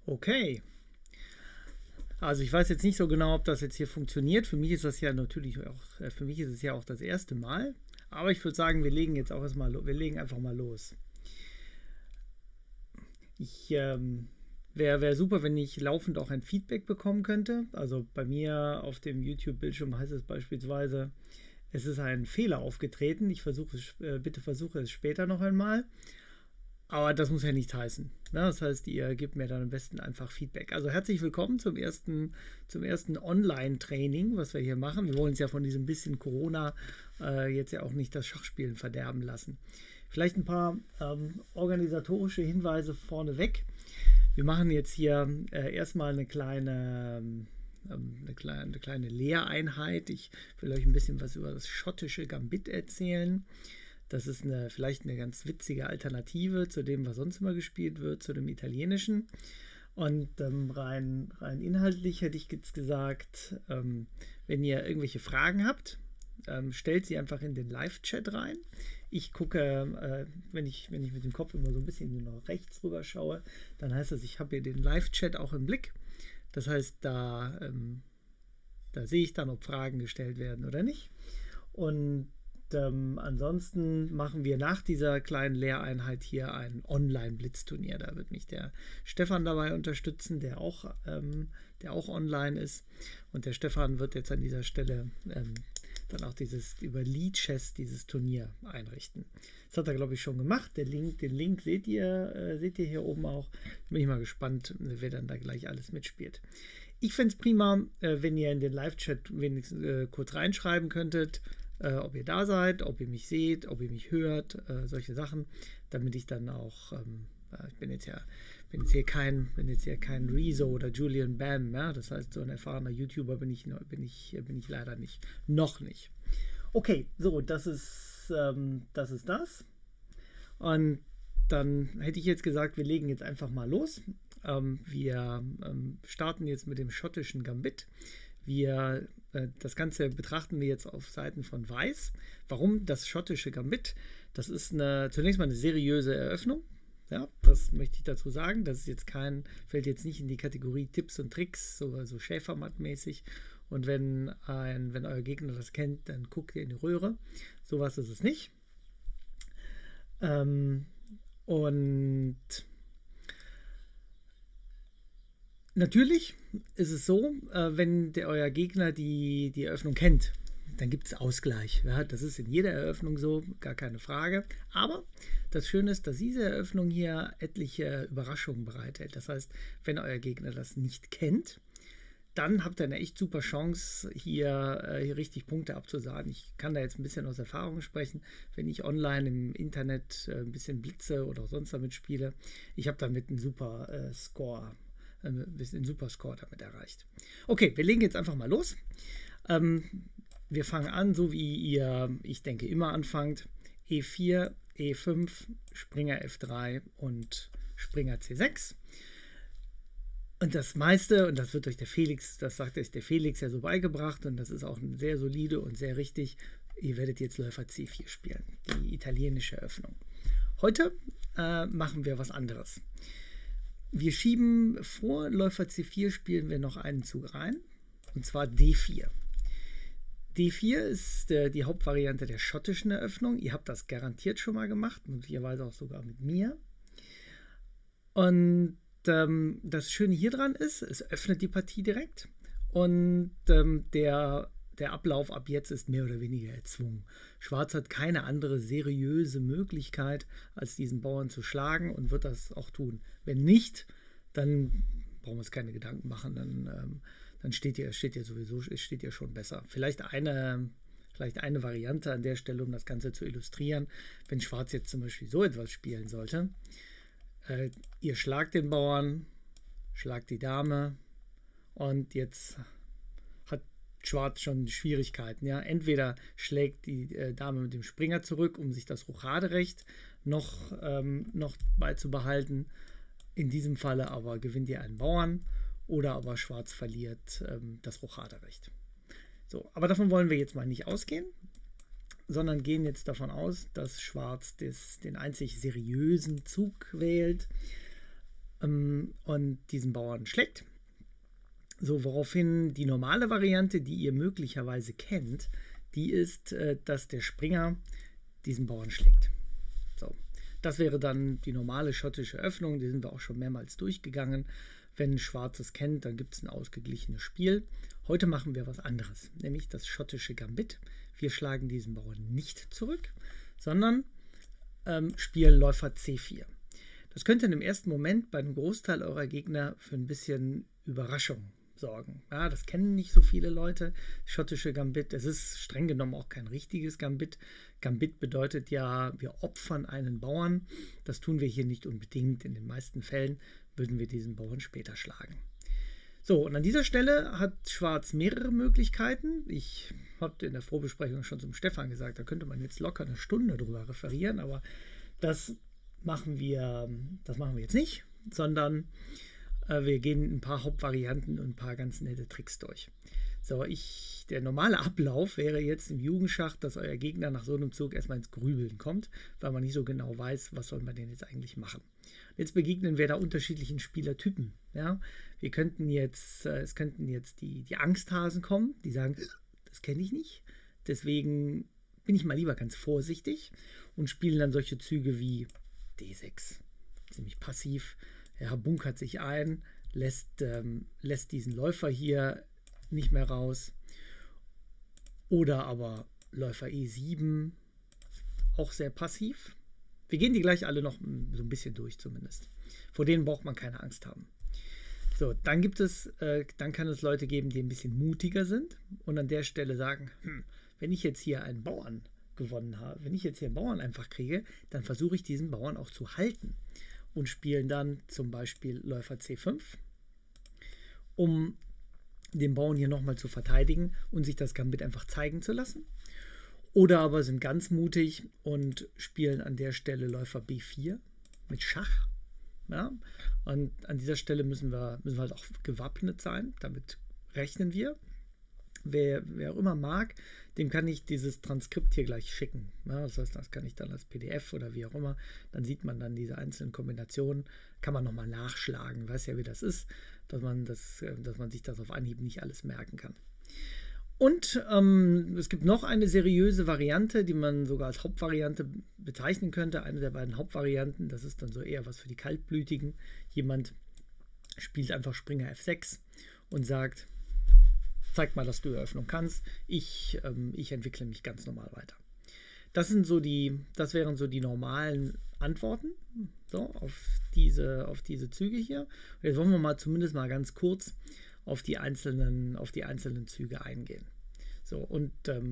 Okay, also ich weiß jetzt nicht so genau, ob das jetzt hier funktioniert. Für mich ist das ja natürlich auch, für mich ist es ja auch das erste Mal. Aber ich würde sagen, wir legen jetzt auch erstmal, wir legen einfach mal los. Ich wäre super, wenn ich laufend auch ein Feedback bekommen könnte. Also bei mir auf dem YouTube-Bildschirm heißt es beispielsweise, es ist ein Fehler aufgetreten. Bitte versuche es später noch einmal. Aber das muss ja nichts heißen. Ne? Das heißt, ihr gebt mir dann am besten einfach Feedback. Also herzlich willkommen zum ersten Online-Training, was wir hier machen. Wir wollen uns ja von diesem bisschen Corona jetzt ja auch nicht das Schachspielen verderben lassen. Vielleicht ein paar organisatorische Hinweise vorneweg. Wir machen jetzt hier erstmal eine kleine Lehreinheit. Ich will euch ein bisschen was über das schottische Gambit erzählen. Das ist vielleicht eine ganz witzige Alternative zu dem, was sonst immer gespielt wird, zu dem Italienischen. Und rein inhaltlich hätte ich jetzt gesagt, wenn ihr irgendwelche Fragen habt, stellt sie einfach in den Live-Chat rein. Ich gucke, wenn ich mit dem Kopf immer so ein bisschen nach rechts rüber schaue, dann heißt das, ich habe hier den Live-Chat auch im Blick. Das heißt, da sehe ich dann, ob Fragen gestellt werden oder nicht. Und ansonsten machen wir nach dieser kleinen Lehreinheit hier ein Online-Blitzturnier. Da wird mich der Stefan dabei unterstützen, der auch online ist. Und der Stefan wird jetzt an dieser Stelle dann auch über Lichess dieses Turnier einrichten. Das hat er, glaube ich, schon gemacht. Den Link seht ihr hier oben auch. Bin ich mal gespannt, wer dann da gleich alles mitspielt. Ich fände es prima, wenn ihr in den Live-Chat wenigstens kurz reinschreiben könntet, ob ihr da seid, ob ihr mich seht, ob ihr mich hört, solche Sachen, damit ich dann auch, ich bin jetzt hier kein Rezo oder Julian Bam, ja? Das heißt, so ein erfahrener YouTuber bin ich leider nicht, noch nicht. Okay, so, das ist das. Und dann hätte ich jetzt gesagt, wir legen jetzt einfach mal los. Wir starten jetzt mit dem schottischen Gambit. Das Ganze betrachten wir jetzt auf Seiten von Weiß. Warum das schottische Gambit? Das ist zunächst mal eine seriöse Eröffnung. Ja, das möchte ich dazu sagen. Das ist jetzt fällt jetzt nicht in die Kategorie Tipps und Tricks, so Schäfermatt-mäßig. Und wenn euer Gegner das kennt, dann guckt ihr in die Röhre. Sowas ist es nicht. Und natürlich ist es so, wenn euer Gegner die Eröffnung kennt, dann gibt es Ausgleich. Ja, das ist in jeder Eröffnung so, gar keine Frage. Aber das Schöne ist, dass diese Eröffnung hier etliche Überraschungen bereithält. Das heißt, wenn euer Gegner das nicht kennt, dann habt ihr eine echt super Chance, hier richtig Punkte abzusagen. Ich kann da jetzt ein bisschen aus Erfahrung sprechen, wenn ich online im Internet ein bisschen blitze oder sonst damit spiele. Ich habe damit einen super Score damit erreicht. Okay, wir legen jetzt einfach mal los. Wir fangen an, so wie ihr, ich denke, immer anfangt. E4, E5, Springer F3 und Springer C6. Und das meiste, und das sagt euch der Felix ja so beigebracht, und das ist auch sehr solide und sehr richtig, ihr werdet jetzt Läufer C4 spielen, die italienische Eröffnung. Heute machen wir was anderes. Wir schieben vor Läufer C4, spielen wir noch einen Zug rein, und zwar D4. D4 ist die Hauptvariante der schottischen Eröffnung. Ihr habt das garantiert schon mal gemacht, möglicherweise auch sogar mit mir. Und das Schöne hier dran ist, es öffnet die Partie direkt und der Ablauf ab jetzt ist mehr oder weniger erzwungen. Schwarz hat keine andere seriöse Möglichkeit, als diesen Bauern zu schlagen und wird das auch tun. Wenn nicht, dann brauchen wir uns keine Gedanken machen, dann steht ihr schon besser. Vielleicht eine Variante an der Stelle, um das Ganze zu illustrieren, wenn Schwarz jetzt zum Beispiel so etwas spielen sollte. Ihr schlagt den Bauern, schlagt die Dame und jetzt hat Schwarz schon Schwierigkeiten. Ja? Entweder schlägt die Dame mit dem Springer zurück, um sich das Rochaderecht noch beizubehalten. In diesem Falle aber gewinnt ihr einen Bauern oder aber Schwarz verliert das Rochaderecht. So, aber davon wollen wir jetzt mal nicht ausgehen, sondern gehen jetzt davon aus, dass Schwarz den einzig seriösen Zug wählt. und diesen Bauern schlägt. So, woraufhin die normale Variante, die ihr möglicherweise kennt, die ist, dass der Springer diesen Bauern schlägt. So, das wäre dann die normale schottische Öffnung, die sind wir auch schon mehrmals durchgegangen. Wenn Schwarz es kennt, dann gibt es ein ausgeglichenes Spiel. Heute machen wir was anderes, nämlich das schottische Gambit. Wir schlagen diesen Bauern nicht zurück, sondern spielen Läufer C4. Das könnte im ersten Moment bei einem Großteil eurer Gegner für ein bisschen Überraschung sorgen. Ja, das kennen nicht so viele Leute. Schottische Gambit, es ist streng genommen auch kein richtiges Gambit. Gambit bedeutet ja, wir opfern einen Bauern. Das tun wir hier nicht unbedingt. In den meisten Fällen würden wir diesen Bauern später schlagen. So, und an dieser Stelle hat Schwarz mehrere Möglichkeiten. Ich habe in der Vorbesprechung schon zum Stefan gesagt, da könnte man jetzt locker eine Stunde drüber referieren, aber das machen wir jetzt nicht, sondern wir gehen ein paar Hauptvarianten und ein paar ganz nette Tricks durch. So, der normale Ablauf wäre jetzt im Jugendschach, dass euer Gegner nach so einem Zug erstmal ins Grübeln kommt, weil man nicht so genau weiß, was soll man denn jetzt eigentlich machen. Jetzt begegnen wir da unterschiedlichen Spielertypen. Ja? Es könnten jetzt die Angsthasen kommen, die sagen, das kenne ich nicht, deswegen bin ich mal lieber ganz vorsichtig und spielen dann solche Züge wie D6. Ziemlich passiv. Er bunkert sich ein, lässt diesen Läufer hier nicht mehr raus. Oder aber Läufer E7, auch sehr passiv. Wir gehen die gleich alle noch so ein bisschen durch zumindest. Vor denen braucht man keine Angst haben. So, dann kann es Leute geben, die ein bisschen mutiger sind und an der Stelle sagen, wenn ich jetzt hier einen Bauern gewonnen habe, wenn ich jetzt hier einen Bauern einfach kriege, dann versuche ich diesen Bauern auch zu halten. Und spielen dann zum Beispiel Läufer C5, um den Bauern hier nochmal zu verteidigen und sich das Gambit einfach zeigen zu lassen. Oder aber sind ganz mutig und spielen an der Stelle Läufer B4 mit Schach. Ja? Und an dieser Stelle müssen wir halt auch gewappnet sein, damit rechnen wir. Wer auch immer mag, dem kann ich dieses Transkript hier gleich schicken. Ja, das heißt, das kann ich dann als PDF oder wie auch immer, dann sieht man dann diese einzelnen Kombinationen, kann man nochmal nachschlagen, weiß ja, wie das ist, dass man sich das auf Anhieb nicht alles merken kann. Und es gibt noch eine seriöse Variante, die man sogar als Hauptvariante bezeichnen könnte, eine der beiden Hauptvarianten, das ist dann so eher was für die Kaltblütigen. Jemand spielt einfach Springer F6 und sagt, zeig mal, dass du Eröffnung kannst. Ich entwickle mich ganz normal weiter. Das wären so die normalen Antworten so, auf diese Züge hier. Und jetzt wollen wir zumindest mal ganz kurz auf die einzelnen Züge eingehen. So, und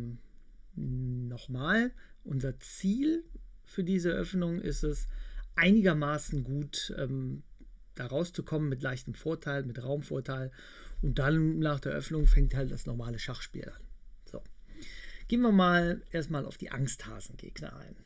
nochmal, unser Ziel für diese Öffnung ist es, einigermaßen gut da rauszukommen mit leichtem Vorteil, mit Raumvorteil. Und dann nach der Öffnung fängt halt das normale Schachspiel an. So. Gehen wir erstmal auf die Angsthasen-Gegner ein.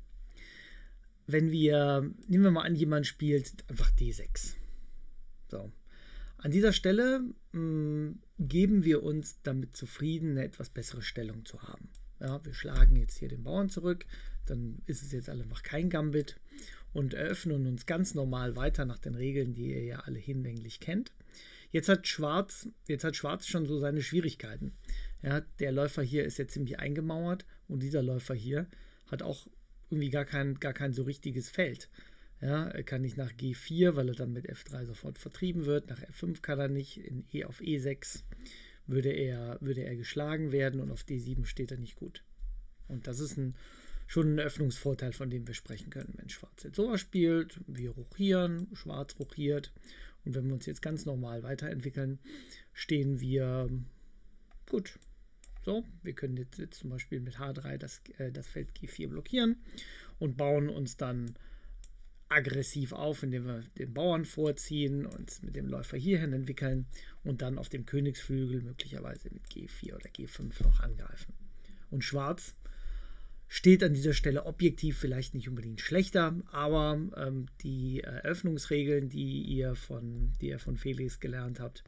Nehmen wir mal an, jemand spielt einfach D6. So. An dieser Stelle geben wir uns damit zufrieden, eine etwas bessere Stellung zu haben. Ja, wir schlagen jetzt hier den Bauern zurück, dann ist es jetzt einfach kein Gambit und eröffnen uns ganz normal weiter nach den Regeln, die ihr ja alle hinlänglich kennt. Jetzt hat Schwarz schon so seine Schwierigkeiten. Ja, der Läufer hier ist jetzt ziemlich eingemauert und dieser Läufer hier hat auch irgendwie gar kein so richtiges Feld. Ja, er kann nicht nach G4, weil er dann mit F3 sofort vertrieben wird. Nach F5 kann er nicht. Auf E6 würde er geschlagen werden und auf D7 steht er nicht gut. Und das ist schon ein Öffnungsvorteil, von dem wir sprechen können, wenn Schwarz jetzt sowas spielt. Wir rochieren, Schwarz rochiert. Und wenn wir uns jetzt ganz normal weiterentwickeln, stehen wir gut. So, wir können jetzt zum Beispiel mit H3 das Feld G4 blockieren und bauen uns dann aggressiv auf, indem wir den Bauern vorziehen, uns mit dem Läufer hierhin entwickeln und dann auf dem Königsflügel möglicherweise mit G4 oder G5 noch angreifen. Und Schwarz steht an dieser Stelle objektiv vielleicht nicht unbedingt schlechter, aber die Eröffnungsregeln, die ihr von Felix gelernt habt,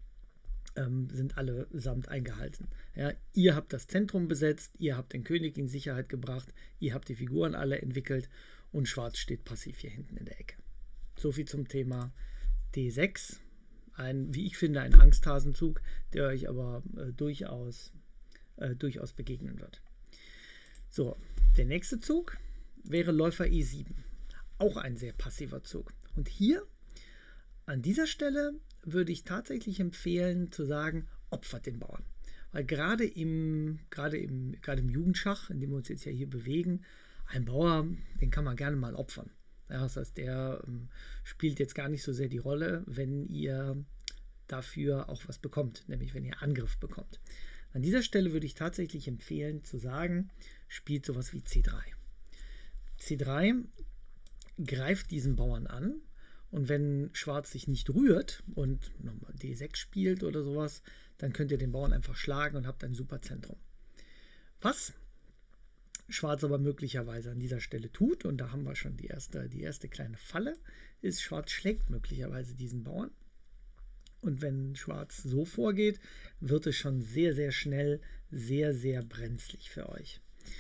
sind allesamt eingehalten. Ja, ihr habt das Zentrum besetzt, ihr habt den König in Sicherheit gebracht, ihr habt die Figuren alle entwickelt und Schwarz steht passiv hier hinten in der Ecke. soviel zum Thema D6. Wie ich finde, ein Angsthasenzug, der euch aber durchaus begegnen wird. So, der nächste Zug wäre Läufer E7. Auch ein sehr passiver Zug. Und hier, an dieser Stelle, würde ich tatsächlich empfehlen, zu sagen, opfert den Bauern. Weil gerade im Jugendschach, in dem wir uns jetzt ja hier bewegen, ein Bauer, den kann man gerne mal opfern. Ja, das heißt, der spielt jetzt gar nicht so sehr die Rolle, wenn ihr dafür auch was bekommt, nämlich wenn ihr Angriff bekommt. An dieser Stelle würde ich tatsächlich empfehlen, zu sagen, spielt sowas wie C3. C3 greift diesen Bauern an und wenn Schwarz sich nicht rührt und nochmal D6 spielt oder sowas, dann könnt ihr den Bauern einfach schlagen und habt ein super Zentrum. Was Schwarz aber möglicherweise an dieser Stelle tut, und da haben wir schon die erste kleine Falle, ist, Schwarz schlägt möglicherweise diesen Bauern. Und wenn Schwarz so vorgeht, wird es schon sehr, sehr schnell sehr, sehr brenzlig für euch.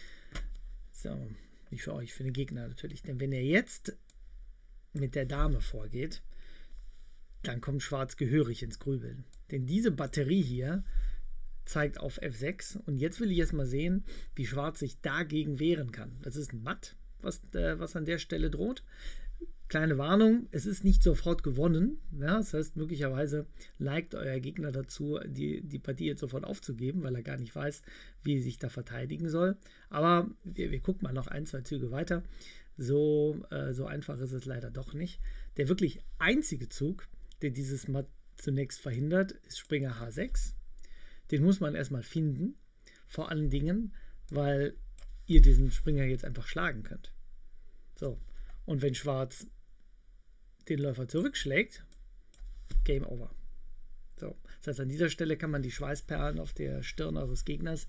So, nicht für euch, für den Gegner natürlich. Denn wenn er jetzt mit der Dame vorgeht, dann kommt Schwarz gehörig ins Grübeln. Denn diese Batterie hier zeigt auf F6 und jetzt will ich erst mal sehen, wie Schwarz sich dagegen wehren kann. Das ist ein Matt, was an der Stelle droht. Kleine Warnung, es ist nicht sofort gewonnen. Ja, das heißt, möglicherweise neigt euer Gegner dazu, die Partie jetzt sofort aufzugeben, weil er gar nicht weiß, wie er sich da verteidigen soll. Aber wir gucken mal noch 1, 2 Züge weiter. So einfach ist es leider doch nicht. Der wirklich einzige Zug, der dieses Matt zunächst verhindert, ist Springer H6. Den muss man erstmal finden, vor allen Dingen, weil ihr diesen Springer jetzt einfach schlagen könnt. So, und wenn Schwarz den Läufer zurückschlägt, Game Over. So, das heißt, an dieser Stelle kann man die Schweißperlen auf der Stirn eures Gegners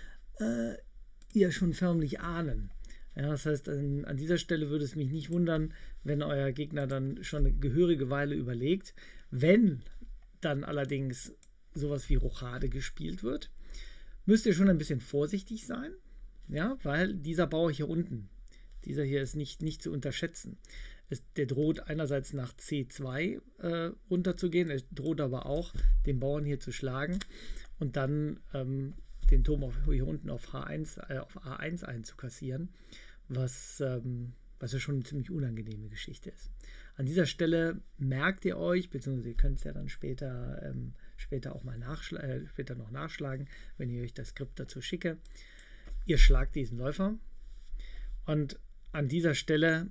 ja schon förmlich ahnen. Ja, das heißt, an dieser Stelle würde es mich nicht wundern, wenn euer Gegner dann schon eine gehörige Weile überlegt. Wenn dann allerdings sowas wie Rochade gespielt wird, müsst ihr schon ein bisschen vorsichtig sein, ja, weil dieser Bauer hier unten, dieser hier ist nicht zu unterschätzen. Der droht einerseits nach C2 runterzugehen, er droht aber auch, den Bauern hier zu schlagen und dann den Turm hier unten auf A1 einzukassieren, was ja schon eine ziemlich unangenehme Geschichte ist. An dieser Stelle merkt ihr euch, beziehungsweise ihr könnt es ja dann später auch mal noch nachschlagen, wenn ich euch das Skript dazu schicke. Ihr schlagt diesen Läufer und an dieser Stelle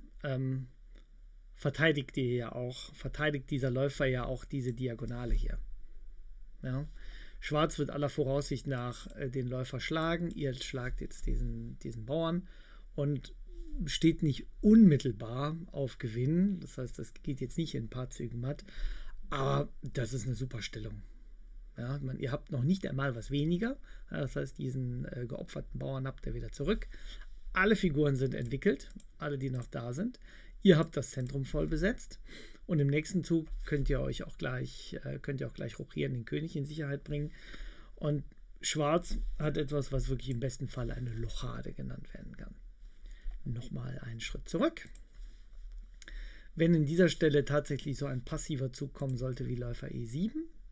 verteidigt dieser Läufer ja auch diese Diagonale hier. Ja? Schwarz wird aller Voraussicht nach den Läufer schlagen, ihr schlagt jetzt diesen Bauern und steht nicht unmittelbar auf Gewinn. Das heißt, das geht jetzt nicht in ein paar Zügen matt, aber das ist eine super Stellung. Ja, ihr habt noch nicht einmal was weniger. Ja, das heißt, diesen geopferten Bauern habt ihr wieder zurück. Alle Figuren sind entwickelt, alle, die noch da sind. Ihr habt das Zentrum voll besetzt und im nächsten Zug könnt ihr auch gleich rochieren, den König in Sicherheit bringen. Und Schwarz hat etwas, was wirklich im besten Fall eine Lochade genannt werden kann. Nochmal einen Schritt zurück. Wenn in dieser Stelle tatsächlich so ein passiver Zug kommen sollte wie Läufer E7,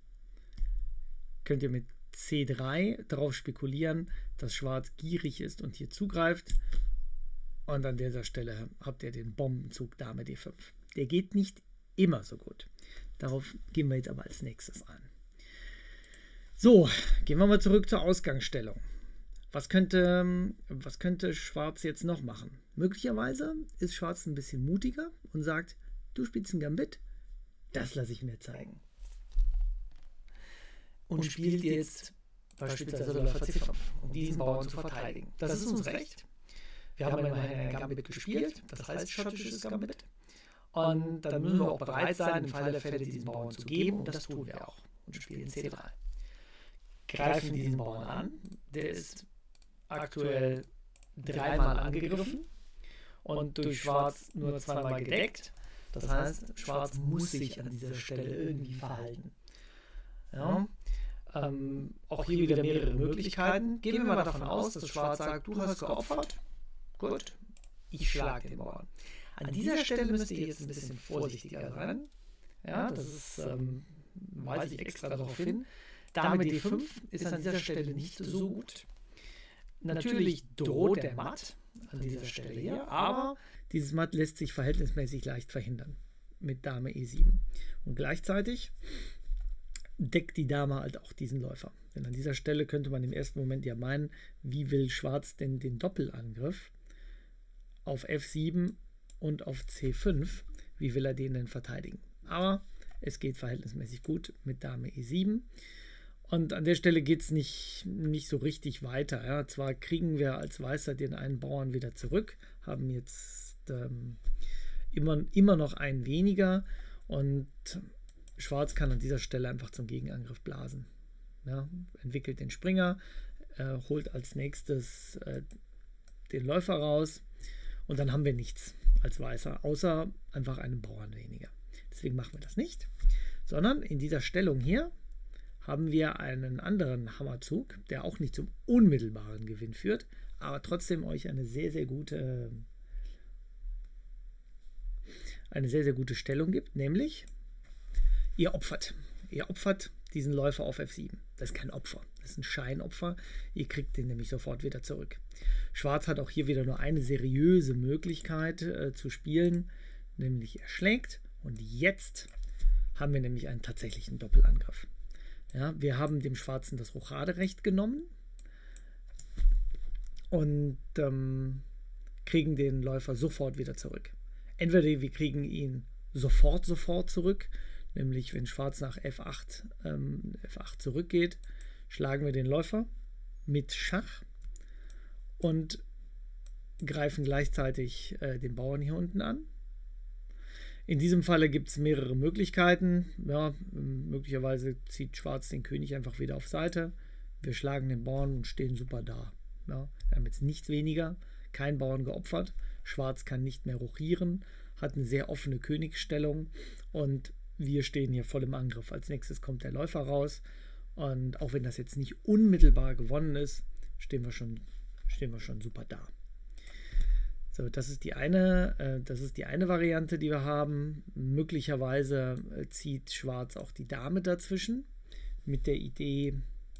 könnt ihr mit C3 darauf spekulieren, dass Schwarz gierig ist und hier zugreift. Und an dieser Stelle habt ihr den Bombenzug Dame D5. Der geht nicht immer so gut. Darauf gehen wir jetzt aber als nächstes ein. So, gehen wir mal zurück zur Ausgangsstellung. Was könnte Schwarz jetzt noch machen? Möglicherweise ist Schwarz ein bisschen mutiger und sagt, du spielst ein Gambit, das lasse ich mir zeigen. Und spielt jetzt beispielsweise Läufer C5, um diesen Bauern zu verteidigen. Das ist uns recht. Wir haben immerhin ein Gambit gespielt, das heißt schottisches Gambit. Und dann müssen wir auch bereit sein, im Fall der Fälle diesen Bauern zu geben, und das tun wir auch. Und spielen C3. Greifen diesen Bauern an, der ist aktuell 3-mal angegriffen und durch Schwarz nur 2-mal gedeckt. Das heißt, Schwarz muss sich an dieser Stelle irgendwie verhalten. Ja. Auch hier wieder mehrere Möglichkeiten. Gehen wir mal davon aus, dass Schwarz sagt, du hast geopfert. Gut, ich schlage den Bauern. An dieser Stelle müsst ihr jetzt ein bisschen vorsichtiger sein. Ja, das ist, weise ich extra darauf hin. Dame D5 ist an dieser Stelle nicht so gut. Natürlich droht der Matt an dieser Stelle hier, aber dieses Matt lässt sich verhältnismäßig leicht verhindern mit Dame E7. Und gleichzeitig deckt die Dame halt auch diesen Läufer. Denn an dieser Stelle könnte man im ersten Moment ja meinen, wie will Schwarz denn den Doppelangriff auf F7 und auf C5, wie will er den denn verteidigen? Aber es geht verhältnismäßig gut mit Dame E7. Und an der Stelle geht es nicht so richtig weiter. Ja. Zwar kriegen wir als Weißer den einen Bauern wieder zurück, haben jetzt immer noch einen weniger und Schwarz kann an dieser Stelle einfach zum Gegenangriff blasen. Ja, entwickelt den Springer, holt als nächstes den Läufer raus und dann haben wir nichts als Weißer, außer einfach einen Bauern weniger. Deswegen machen wir das nicht, sondern in dieser Stellung hier haben wir einen anderen Hammerzug, der auch nicht zum unmittelbaren Gewinn führt, aber trotzdem euch eine sehr, sehr gute Stellung gibt, nämlich ihr opfert diesen Läufer auf F7. Das ist kein Opfer, das ist ein Scheinopfer. Ihr kriegt den nämlich sofort wieder zurück. Schwarz hat auch hier wieder nur eine seriöse Möglichkeit zu spielen, nämlich er schlägt. Und jetzt haben wir nämlich einen tatsächlichen Doppelangriff. Ja, wir haben dem Schwarzen das Rochaderecht genommen und kriegen den Läufer sofort wieder zurück. Entweder wir kriegen ihn sofort zurück, nämlich wenn Schwarz nach F8 zurückgeht, schlagen wir den Läufer mit Schach und greifen gleichzeitig den Bauern hier unten an. In diesem Falle gibt es mehrere Möglichkeiten. Ja, möglicherweise zieht Schwarz den König einfach wieder auf Seite. Wir schlagen den Bauern und stehen super da. Ja, wir haben jetzt nichts weniger, kein Bauern geopfert. Schwarz kann nicht mehr rochieren, hat eine sehr offene Königsstellung und wir stehen hier voll im Angriff. Als nächstes kommt der Läufer raus und auch wenn das jetzt nicht unmittelbar gewonnen ist, stehen wir schon super da. So, das ist die eine Variante, die wir haben. Möglicherweise zieht Schwarz auch die Dame dazwischen mit der Idee,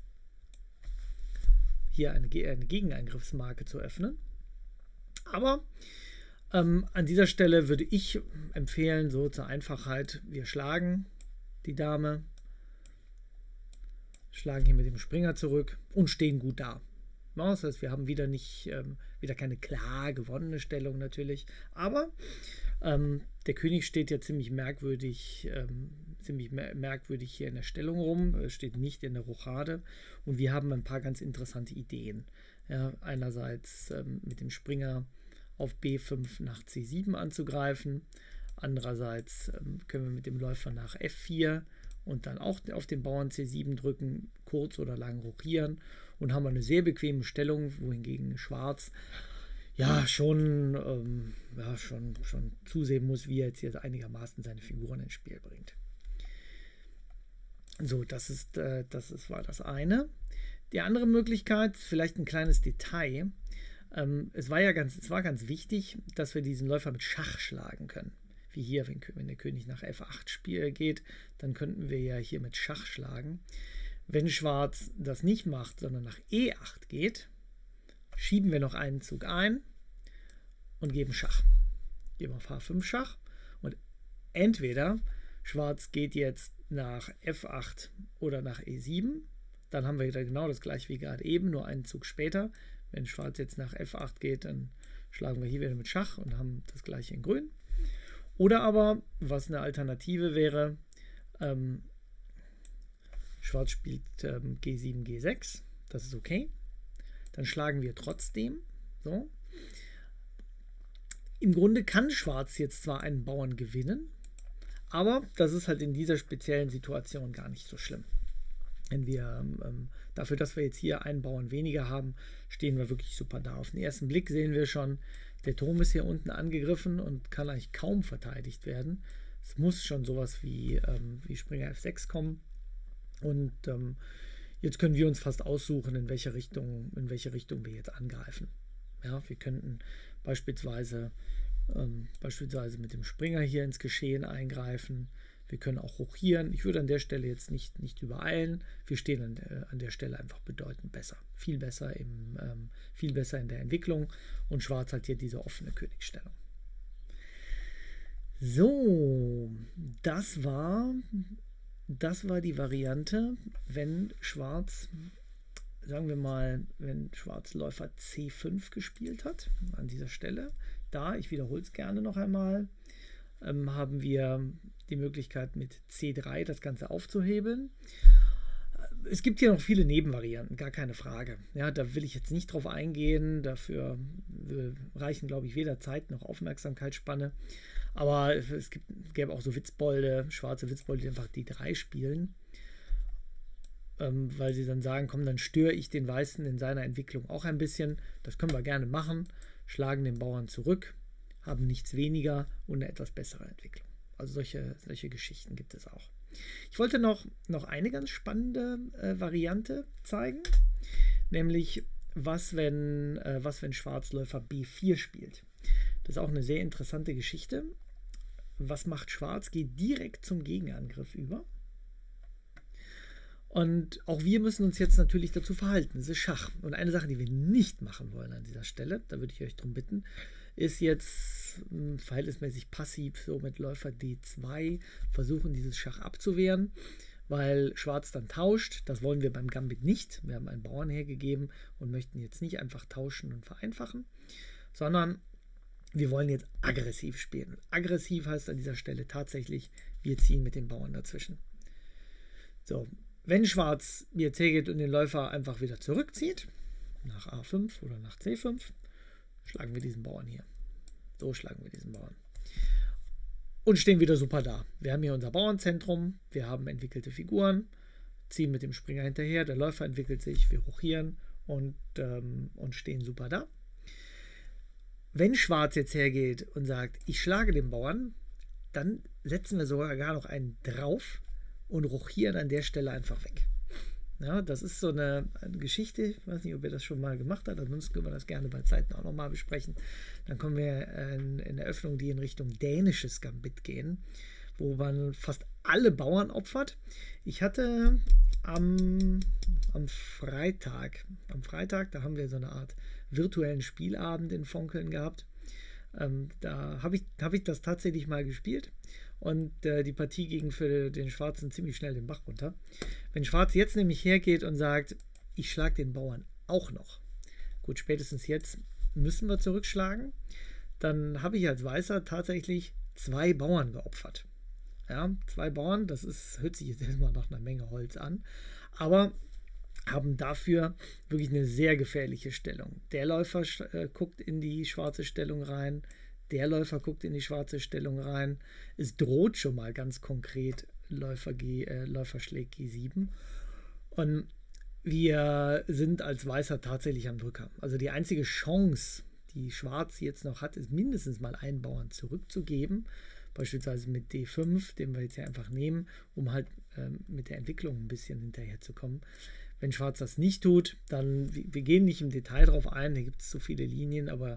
hier eine Gegenangriffsmarke zu öffnen. Aber an dieser Stelle würde ich empfehlen, so zur Einfachheit, wir schlagen die Dame, schlagen hier mit dem Springer zurück und stehen gut da. Das heißt, wir haben wieder keine klar gewonnene Stellung natürlich, aber der König steht ja ziemlich merkwürdig hier in der Stellung rum, steht nicht in der Rochade und wir haben ein paar ganz interessante Ideen. Ja, einerseits mit dem Springer auf B5 nach C7 anzugreifen, andererseits können wir mit dem Läufer nach F4 und dann auch auf den Bauern C7 drücken, kurz oder lang rochieren und haben eine sehr bequeme Stellung, wohingegen Schwarz schon zusehen muss, wie er jetzt hier einigermaßen seine Figuren ins Spiel bringt. So, das war das eine. Die andere Möglichkeit, vielleicht ein kleines Detail, es war ganz wichtig, dass wir diesen Läufer mit Schach schlagen können. Wie hier, wenn der König nach F8 geht, dann könnten wir ja hier mit Schach schlagen. Wenn Schwarz das nicht macht, sondern nach E8 geht, schieben wir noch einen Zug ein und geben Schach. Geben auf H5 Schach und entweder Schwarz geht jetzt nach F8 oder nach E7, dann haben wir wieder genau das gleiche wie gerade eben, nur einen Zug später. Wenn Schwarz jetzt nach F8 geht, dann schlagen wir hier wieder mit Schach und haben das gleiche in Grün. Oder aber, was eine Alternative wäre, Schwarz spielt G7, G6, das ist okay. Dann schlagen wir trotzdem. So. Im Grunde kann Schwarz jetzt zwar einen Bauern gewinnen, aber das ist halt in dieser speziellen Situation gar nicht so schlimm. Wenn wir dafür, dass wir jetzt hier einen Bauern weniger haben, stehen wir wirklich super da. Auf den ersten Blick sehen wir schon, der Turm ist hier unten angegriffen und kann eigentlich kaum verteidigt werden. Es muss schon sowas wie Springer F6 kommen. Und jetzt können wir uns fast aussuchen, in welche Richtung wir jetzt angreifen. Ja, wir könnten beispielsweise Beispielsweise mit dem Springer hier ins Geschehen eingreifen. Wir können auch rochieren. Ich würde an der Stelle jetzt nicht übereilen. Wir stehen an der Stelle einfach bedeutend besser. Viel besser in der Entwicklung. Und Schwarz hat hier diese offene Königsstellung. So, das war die Variante, wenn Schwarz, sagen wir mal, wenn Schwarz Läufer C5 gespielt hat, an dieser Stelle. Da, ich wiederhole es gerne noch einmal, haben wir die Möglichkeit mit C3 das Ganze aufzuhebeln. Es gibt hier noch viele Nebenvarianten, gar keine Frage. Ja, da will ich jetzt nicht drauf eingehen, dafür reichen, glaube ich, weder Zeit noch Aufmerksamkeitsspanne. Aber es gäbe auch so Witzbolde, schwarze Witzbolde, die einfach D3 spielen, weil sie dann sagen, komm, dann störe ich den Weißen in seiner Entwicklung auch ein bisschen. Das können wir gerne machen, schlagen den Bauern zurück, haben nichts weniger und eine etwas bessere Entwicklung. Also solche Geschichten gibt es auch. Ich wollte noch eine ganz spannende Variante zeigen, nämlich was wenn Schwarz Läufer B4 spielt. Das ist auch eine sehr interessante Geschichte. Was macht Schwarz? Geht direkt zum Gegenangriff über. Und auch wir müssen uns jetzt natürlich dazu verhalten. Es ist Schach. Und eine Sache, die wir nicht machen wollen an dieser Stelle, da würde ich euch darum bitten, ist jetzt verhältnismäßig passiv so mit Läufer D2 versuchen, dieses Schach abzuwehren, weil Schwarz dann tauscht. Das wollen wir beim Gambit nicht. Wir haben einen Bauern hergegeben und möchten jetzt nicht einfach tauschen und vereinfachen, sondern wir wollen jetzt aggressiv spielen. Aggressiv heißt an dieser Stelle tatsächlich, wir ziehen mit dem Bauern dazwischen. So, wenn Schwarz jetzt hergeht und den Läufer einfach wieder zurückzieht, nach A5 oder nach C5, schlagen wir diesen Bauern hier. So schlagen wir diesen Bauern. Und stehen wieder super da. Wir haben hier unser Bauernzentrum, wir haben entwickelte Figuren, ziehen mit dem Springer hinterher, der Läufer entwickelt sich, wir rochieren und stehen super da. Wenn Schwarz jetzt hergeht und sagt, ich schlage den Bauern, dann setzen wir sogar gar noch einen drauf und rochieren an der Stelle einfach weg. Ja, das ist so eine Geschichte, ich weiß nicht, ob ihr das schon mal gemacht habt, ansonsten können wir das gerne bei Zeiten auch nochmal besprechen. Dann kommen wir in der Öffnung, die in Richtung dänisches Gambit gehen, wo man fast alle Bauern opfert. Ich hatte am Freitag, da haben wir so eine Art virtuellen Spielabend in Fonkeln gehabt. Da habe ich das tatsächlich mal gespielt und die Partie ging für den Schwarzen ziemlich schnell den Bach runter. Wenn Schwarz jetzt nämlich hergeht und sagt, ich schlage den Bauern auch noch, gut, spätestens jetzt müssen wir zurückschlagen, dann habe ich als Weißer tatsächlich 2 Bauern geopfert. Ja, 2 Bauern, hört sich jetzt erstmal nach einer Menge Holz an, aber haben dafür wirklich eine sehr gefährliche Stellung. Der Läufer guckt in die schwarze Stellung rein, der Läufer guckt in die schwarze Stellung rein. Es droht schon mal ganz konkret Läufer schlägt G7. Und wir sind als Weißer tatsächlich am Drücker. Also die einzige Chance, die Schwarz jetzt noch hat, ist mindestens mal einen Bauern zurückzugeben. Beispielsweise mit D5, den wir jetzt hier einfach nehmen, um halt mit der Entwicklung ein bisschen hinterherzukommen. Wenn Schwarz das nicht tut, dann, wir gehen nicht im Detail drauf ein, da gibt es zu viele Linien, aber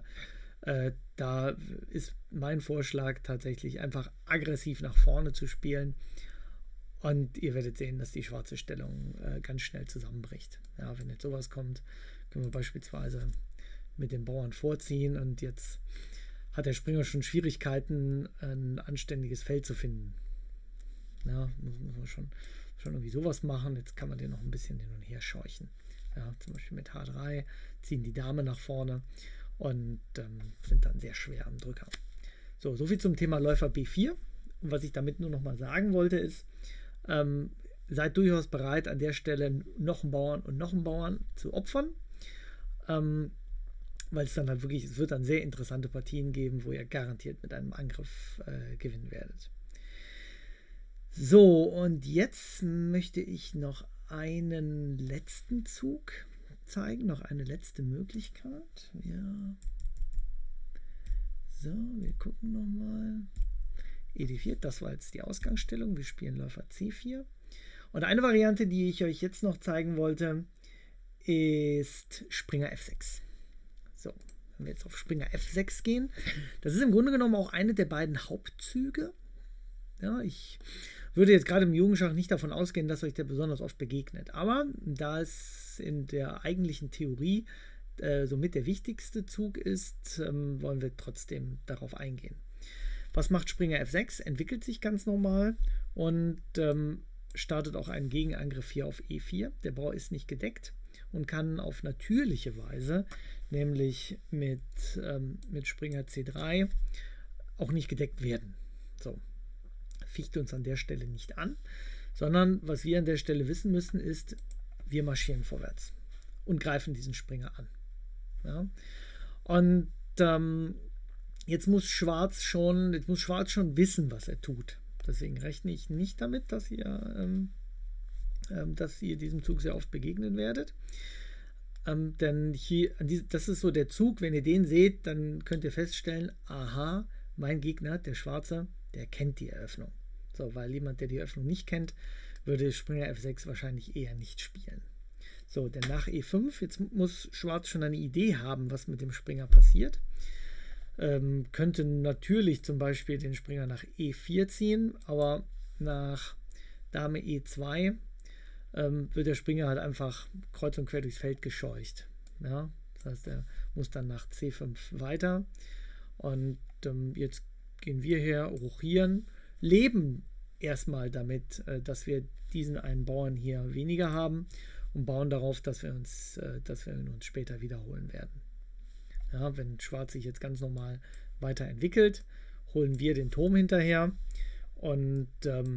da ist mein Vorschlag tatsächlich einfach aggressiv nach vorne zu spielen und ihr werdet sehen, dass die schwarze Stellung ganz schnell zusammenbricht. Ja, wenn jetzt sowas kommt, können wir beispielsweise mit den Bauern vorziehen und jetzt hat der Springer schon Schwierigkeiten, ein anständiges Feld zu finden. Ja, muss man schon irgendwie sowas machen. Jetzt kann man den noch ein bisschen hin und her scheuchen. Ja, zum Beispiel mit H3 ziehen die Dame nach vorne und sind dann sehr schwer am Drücker. So viel zum Thema Läufer B4. Und was ich damit nur noch mal sagen wollte ist, seid durchaus bereit, an der Stelle noch einen Bauern und noch einen Bauern zu opfern, weil es dann halt wirklich, es wird dann sehr interessante Partien geben, wo ihr garantiert mit einem Angriff gewinnen werdet. So, und jetzt möchte ich noch einen letzten Zug zeigen, noch eine letzte Möglichkeit. Ja. So, wir gucken nochmal. ED4, das war jetzt die Ausgangsstellung. Wir spielen Läufer C4. Und eine Variante, die ich euch jetzt noch zeigen wollte, ist Springer F6. So, Wenn wir jetzt auf Springer F6 gehen, das ist im Grunde genommen auch eine der beiden Hauptzüge. Ja, ich würde jetzt gerade im Jugendschach nicht davon ausgehen, dass euch der besonders oft begegnet. Aber da es in der eigentlichen Theorie somit der wichtigste Zug ist, wollen wir trotzdem darauf eingehen. Was macht Springer F6? Entwickelt sich ganz normal und startet auch einen Gegenangriff hier auf E4. Der Bauer ist nicht gedeckt und kann auf natürliche Weise, nämlich mit Springer C3, auch nicht gedeckt werden. So, ficht uns an der Stelle nicht an, sondern was wir an der Stelle wissen müssen, ist, wir marschieren vorwärts und greifen diesen Springer an. Ja? Und jetzt muss Schwarz schon wissen, was er tut. Deswegen rechne ich nicht damit, dass ihr diesem Zug sehr oft begegnen werdet. Denn hier, das ist so der Zug, wenn ihr den seht, dann könnt ihr feststellen, aha, mein Gegner, der Schwarze, der kennt die Eröffnung. So, weil jemand, der die Eröffnung nicht kennt, würde Springer F6 wahrscheinlich eher nicht spielen. So, denn nach E5, jetzt muss Schwarz schon eine Idee haben, was mit dem Springer passiert. Könnte natürlich zum Beispiel den Springer nach E4 ziehen, aber nach Dame E2 wird der Springer halt einfach kreuz und quer durchs Feld gescheucht. Ja? Das heißt, er muss dann nach C5 weiter. Und jetzt gehen wir her, rochieren, leben erstmal damit, dass wir diesen einen Bauern hier weniger haben und bauen darauf, dass wir uns später wiederholen werden. Ja, wenn Schwarz sich jetzt ganz normal weiterentwickelt, holen wir den Turm hinterher und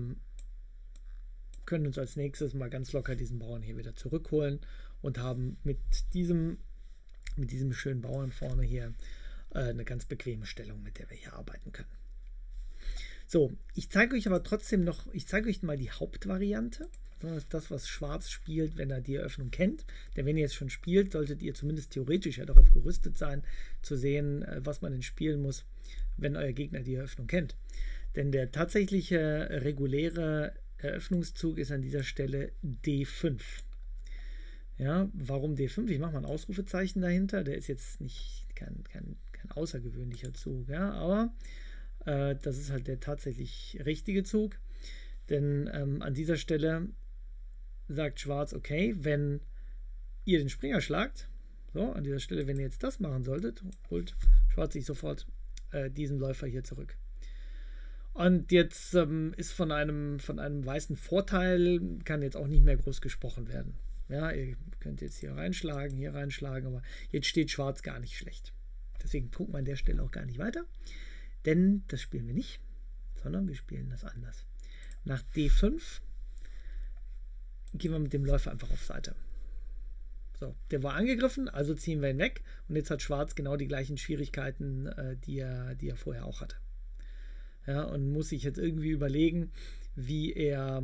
können uns als nächstes mal ganz locker diesen Bauern hier wieder zurückholen und haben mit diesem schönen Bauern vorne hier eine ganz bequeme Stellung, mit der wir hier arbeiten können. So, ich zeige euch aber trotzdem noch, ich zeige euch mal die Hauptvariante. Das ist das, was Schwarz spielt, wenn er die Eröffnung kennt. Denn wenn ihr jetzt schon spielt, solltet ihr zumindest theoretisch ja darauf gerüstet sein, zu sehen, was man denn spielen muss, wenn euer Gegner die Eröffnung kennt. Denn der tatsächliche reguläre Eröffnungszug ist an dieser Stelle D5. Ja, warum D5? Ich mache mal ein Ausrufezeichen dahinter. Der ist jetzt nicht kein außergewöhnlicher Zug, ja, aber das ist halt der tatsächlich richtige Zug. Denn an dieser Stelle sagt Schwarz, okay, wenn ihr den Springer schlagt, so, an dieser Stelle, wenn ihr jetzt das machen solltet, holt Schwarz sich sofort diesen Läufer hier zurück. Und jetzt ist von einem weißen Vorteil, kann jetzt auch nicht mehr groß gesprochen werden. Ja, ihr könnt jetzt hier reinschlagen, aber jetzt steht Schwarz gar nicht schlecht. Deswegen gucken wir an der Stelle auch gar nicht weiter, denn das spielen wir nicht, sondern wir spielen das anders. Nach D5 gehen wir mit dem Läufer einfach auf Seite. So, der war angegriffen, also ziehen wir ihn weg. Und jetzt hat Schwarz genau die gleichen Schwierigkeiten, die er vorher auch hatte. Ja, und muss sich jetzt irgendwie überlegen, wie er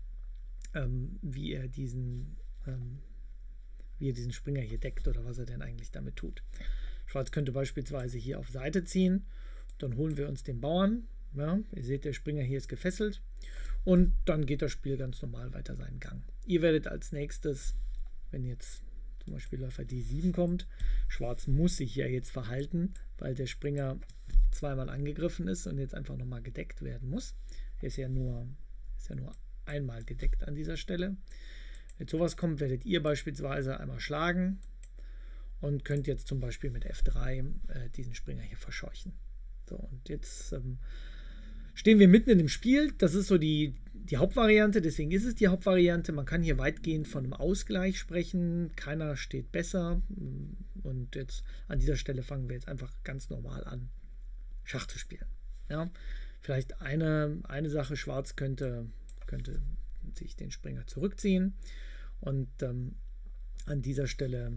diesen Springer hier deckt oder was er denn eigentlich damit tut. Schwarz könnte beispielsweise hier auf Seite ziehen. Dann holen wir uns den Bauern. Ja, ihr seht, der Springer hier ist gefesselt. Und dann geht das Spiel ganz normal weiter seinen Gang. Ihr werdet als nächstes, wenn jetzt zum Beispiel Läufer D7 kommt, Schwarz muss sich ja jetzt verhalten, weil der Springer zweimal angegriffen ist und jetzt einfach nochmal gedeckt werden muss. Er ist ja nur einmal gedeckt an dieser Stelle. Wenn sowas kommt, werdet ihr beispielsweise einmal schlagen und könnt jetzt zum Beispiel mit F3 diesen Springer hier verscheuchen. So, und jetzt stehen wir mitten in dem Spiel. Das ist so die Hauptvariante, deswegen ist es die Hauptvariante. Man kann hier weitgehend von einem Ausgleich sprechen. Keiner steht besser. Und jetzt an dieser Stelle fangen wir jetzt einfach ganz normal an, Schach zu spielen. Ja, vielleicht eine Sache, Schwarz könnte sich den Springer zurückziehen. Und an dieser Stelle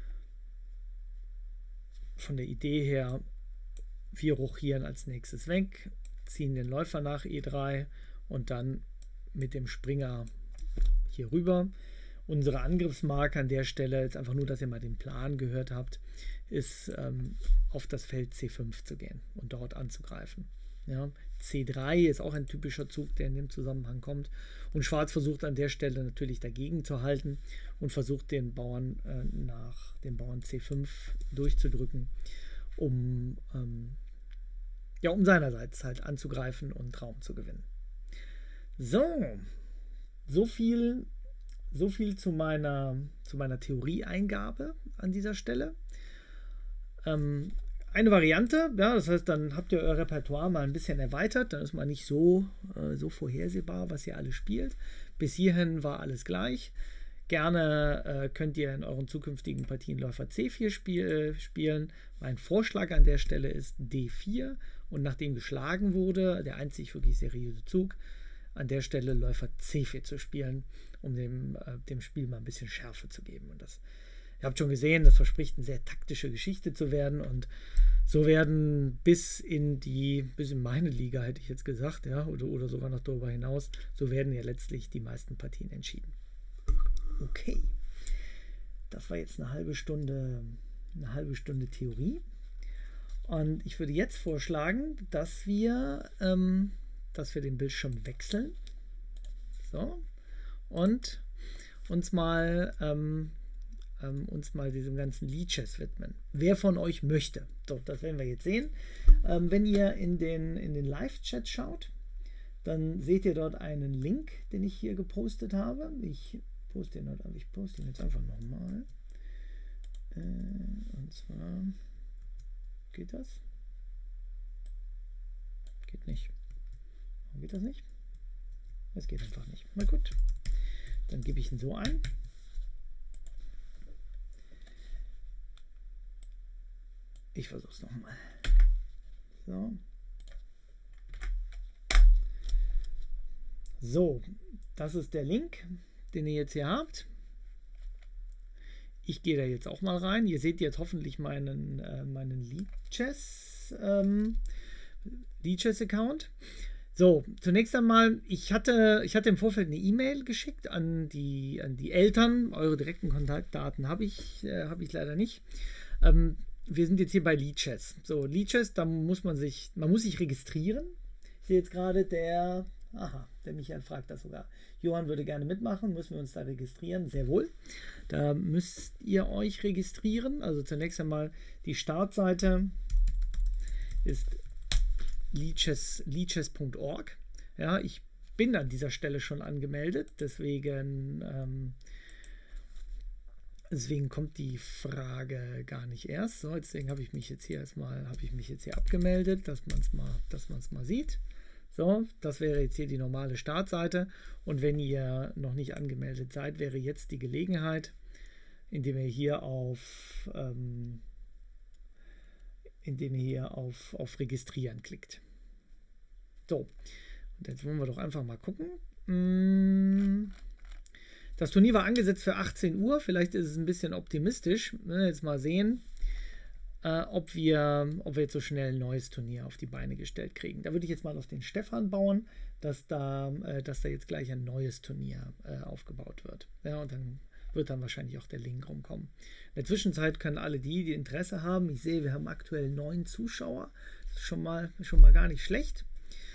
von der Idee her, wir rochieren als nächstes weg, ziehen den Läufer nach E3 und dann mit dem Springer hier rüber. Unsere Angriffsmarke an der Stelle, ist einfach nur, dass ihr mal den Plan gehört habt, ist auf das Feld C5 zu gehen und dort anzugreifen. Ja, C3 ist auch ein typischer Zug, der in dem Zusammenhang kommt. Und Schwarz versucht an der Stelle natürlich dagegen zu halten und versucht den Bauern nach dem Bauern C5 durchzudrücken, um seinerseits halt anzugreifen und Raum zu gewinnen. So viel zu meiner Theorieeingabe an dieser Stelle. Eine Variante, ja, das heißt, dann habt ihr euer Repertoire mal ein bisschen erweitert, dann ist man nicht so vorhersehbar, was ihr alles spielt. Bis hierhin war alles gleich. Gerne könnt ihr in euren zukünftigen Partien Läufer C4 spielen. Mein Vorschlag an der Stelle ist D4 und nachdem geschlagen wurde, der einzig wirklich seriöse Zug, an der Stelle Läufer C4 zu spielen, um dem Spiel mal ein bisschen Schärfe zu geben. Und das, ihr habt schon gesehen, das verspricht eine sehr taktische Geschichte zu werden und so werden bis in meine Liga, hätte ich jetzt gesagt, ja, oder sogar noch darüber hinaus, so werden ja letztlich die meisten Partien entschieden. Okay, das war jetzt eine halbe Stunde Theorie und ich würde jetzt vorschlagen, dass wir den Bildschirm wechseln, so, und uns mal diesem ganzen Lichess widmen. Wer von euch möchte? So, das werden wir jetzt sehen. Wenn ihr in den Live-Chat schaut, dann seht ihr dort einen Link, den ich hier gepostet habe. Ich poste ihn jetzt einfach nochmal. Und zwar geht das? Geht nicht. Warum geht das nicht? Es geht einfach nicht. Na gut, dann gebe ich ihn so ein. Ich versuche es nochmal. So, das ist der Link, den ihr jetzt hier habt. Ich gehe da jetzt auch mal rein. Ihr seht jetzt hoffentlich meinen Lichess-Account. So, zunächst einmal, ich hatte im Vorfeld eine E-Mail geschickt an die Eltern. Eure direkten Kontaktdaten habe ich leider nicht. Wir sind jetzt hier bei Lichess. So, Lichess, da muss man sich registrieren. Ich sehe jetzt gerade, der Michael fragt das sogar. Johann würde gerne mitmachen, müssen wir uns da registrieren? Sehr wohl. Da müsst ihr euch registrieren. Also zunächst einmal die Startseite ist lichess.org. Ja, ich bin an dieser Stelle schon angemeldet, deswegen kommt die Frage gar nicht erst. So, deswegen habe ich mich jetzt hier abgemeldet, dass man es mal sieht. So, das wäre jetzt hier die normale Startseite. Und wenn ihr noch nicht angemeldet seid, wäre jetzt die Gelegenheit, indem ihr hier auf Registrieren klickt. So, und jetzt wollen wir doch einfach mal gucken. Das Turnier war angesetzt für 18 Uhr. Vielleicht ist es ein bisschen optimistisch. Jetzt mal sehen, ob wir jetzt so schnell ein neues Turnier auf die Beine gestellt kriegen. Da würde ich jetzt mal auf den Stefan bauen, dass da jetzt gleich ein neues Turnier aufgebaut wird. Ja, und dann wird dann wahrscheinlich auch der Link rumkommen. In der Zwischenzeit können alle die Interesse haben, ich sehe, wir haben aktuell 9 Zuschauer. Das ist schon mal gar nicht schlecht.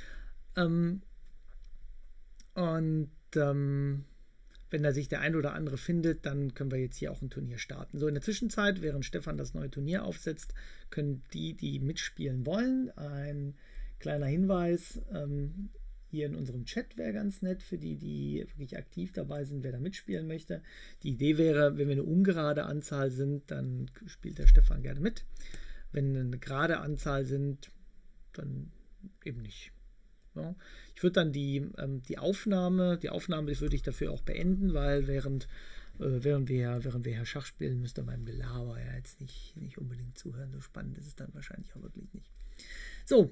Wenn da sich der ein oder andere findet, dann können wir jetzt hier auch ein Turnier starten. So, in der Zwischenzeit, während Stefan das neue Turnier aufsetzt, können die mitspielen wollen. Ein kleiner Hinweis, hier in unserem Chat wäre ganz nett für die wirklich aktiv dabei sind, wer da mitspielen möchte. Die Idee wäre, wenn wir eine ungerade Anzahl sind, dann spielt der Stefan gerne mit. Wenn wir eine gerade Anzahl sind, dann eben nicht. Ja. Ich würde dann die Aufnahme würde ich dafür auch beenden, weil während wir hier Schach spielen, müsst ihr meinem Gelaber ja jetzt nicht unbedingt zuhören. So spannend ist es dann wahrscheinlich auch wirklich nicht. So,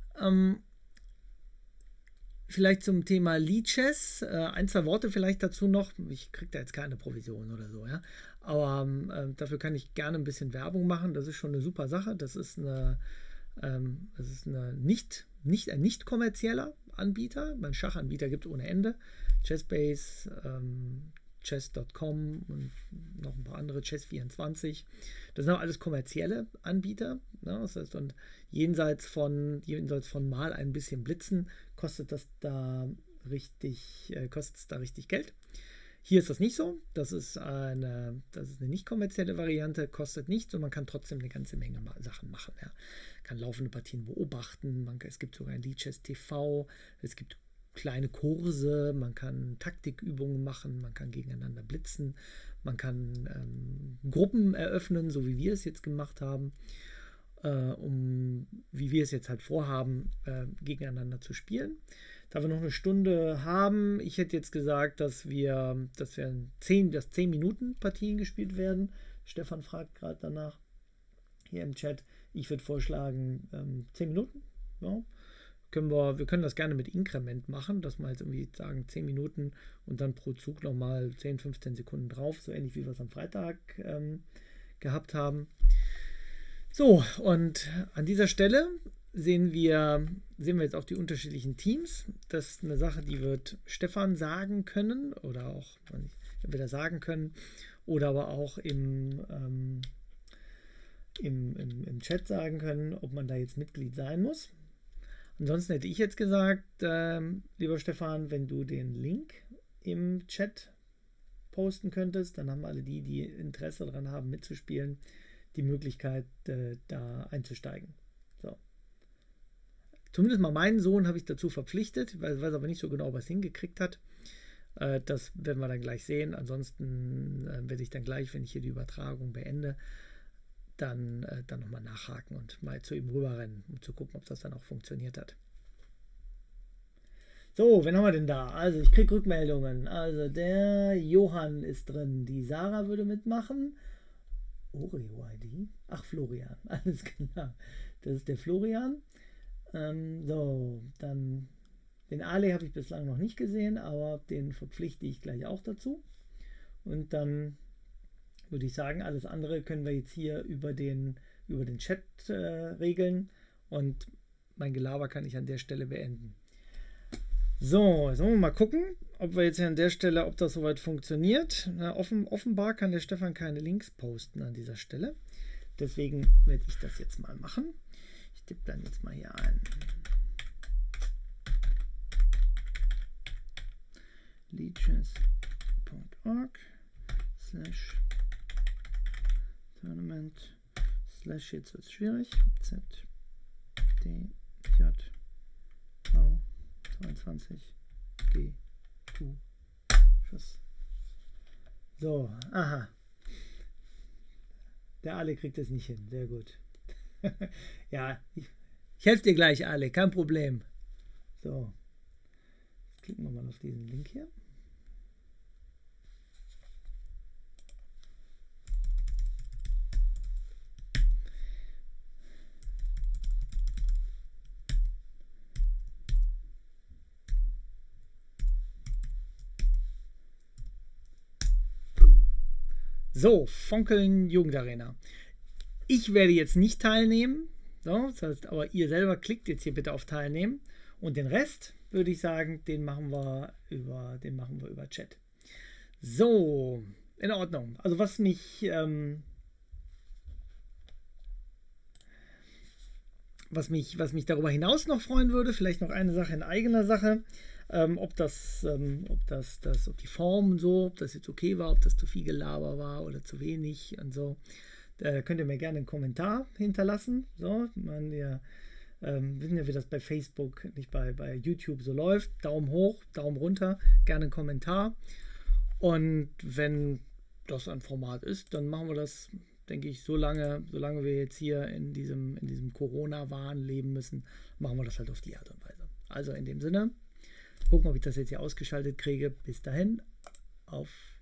vielleicht zum Thema Lichess. Ein, zwei Worte vielleicht dazu noch. Ich kriege da jetzt keine Provision oder so, ja. Aber dafür kann ich gerne ein bisschen Werbung machen. Das ist schon eine super Sache. Das ist ein nicht kommerzieller Anbieter. Mein Schachanbieter gibt es ohne Ende. Chessbase, chess.com und noch ein paar andere, Chess24. Das sind auch alles kommerzielle Anbieter. Ne? Das heißt, und jenseits von mal ein bisschen Blitzen kostet es da richtig Geld. Hier ist das nicht so. Das ist eine nicht kommerzielle Variante, kostet nichts und man kann trotzdem eine ganze Menge Sachen machen. Ja. Kann laufende Partien beobachten. Es gibt sogar ein Lichess TV. Es gibt kleine Kurse. Man kann Taktikübungen machen. Man kann gegeneinander blitzen. Man kann Gruppen eröffnen, so wie wir es jetzt gemacht haben, wie wir es jetzt halt vorhaben, gegeneinander zu spielen. Da wir noch eine Stunde haben, ich hätte jetzt gesagt, dass 10 Minuten Partien gespielt werden. Stefan fragt gerade danach hier im Chat. Ich würde vorschlagen 10 Minuten. Ja. Wir können das gerne mit Inkrement machen, dass wir jetzt irgendwie sagen 10 Minuten und dann pro Zug nochmal 10, 15 Sekunden drauf, so ähnlich wie wir es am Freitag gehabt haben. So, und an dieser Stelle sehen wir jetzt auch die unterschiedlichen Teams. Das ist eine Sache, die wird Stefan sagen können oder auch entweder sagen können oder aber auch im Chat sagen können, ob man da jetzt Mitglied sein muss. Ansonsten hätte ich jetzt gesagt, lieber Stefan, wenn du den Link im Chat posten könntest, dann haben alle die Interesse daran haben, mitzuspielen, die Möglichkeit, da einzusteigen. So. Zumindest mal meinen Sohn habe ich dazu verpflichtet, weiß aber nicht so genau, was hingekriegt hat. Das werden wir dann gleich sehen. Ansonsten werde ich dann gleich, wenn ich hier die Übertragung beende, dann nochmal nachhaken und mal zu ihm rüberrennen, um zu gucken, ob das dann auch funktioniert hat. So, wen haben wir denn da? Also, ich kriege Rückmeldungen. Also, der Johann ist drin. Die Sarah würde mitmachen. Oreo-ID? Ach, Florian. Alles klar. Das ist der Florian. So, dann den Ale habe ich bislang noch nicht gesehen, aber den verpflichte ich gleich auch dazu. Und dann würde ich sagen, alles andere können wir jetzt hier über den Chat regeln und mein Gelaber kann ich an der Stelle beenden. So, jetzt wollen wir mal gucken, ob wir jetzt hier an der Stelle, ob das soweit funktioniert. Na, offenbar kann der Stefan keine Links posten an dieser Stelle. Deswegen werde ich das jetzt mal machen. Ich tippe dann jetzt mal hier ein. lichess.org/tournament/ jetzt wird es schwierig. ZDJV 22 GQ Schuss. So, aha. Der Ale kriegt es nicht hin. Sehr gut. Ja, ich helfe dir gleich, Ale. Kein Problem. So. Klicken wir mal auf diesen Link hier. So, Fonkeln Jugendarena. Ich werde jetzt nicht teilnehmen. So, das heißt, aber ihr selber klickt jetzt hier bitte auf Teilnehmen. Und den Rest würde ich sagen, den machen wir über Chat. So, in Ordnung. Also was mich darüber hinaus noch freuen würde, vielleicht noch eine Sache in eigener Sache. Ob die Form und so, ob das jetzt okay war, ob das zu viel Gelaber war oder zu wenig und so. Da könnt ihr mir gerne einen Kommentar hinterlassen. So, wir wissen ja, wie das bei Facebook, nicht bei YouTube so läuft. Daumen hoch, Daumen runter, gerne einen Kommentar. Und wenn das ein Format ist, dann machen wir das, denke ich, solange wir jetzt hier in diesem Corona-Wahn leben müssen, machen wir das halt auf die Art und Weise. Also in dem Sinne, gucken, ob ich das jetzt hier ausgeschaltet kriege. Bis dahin, auf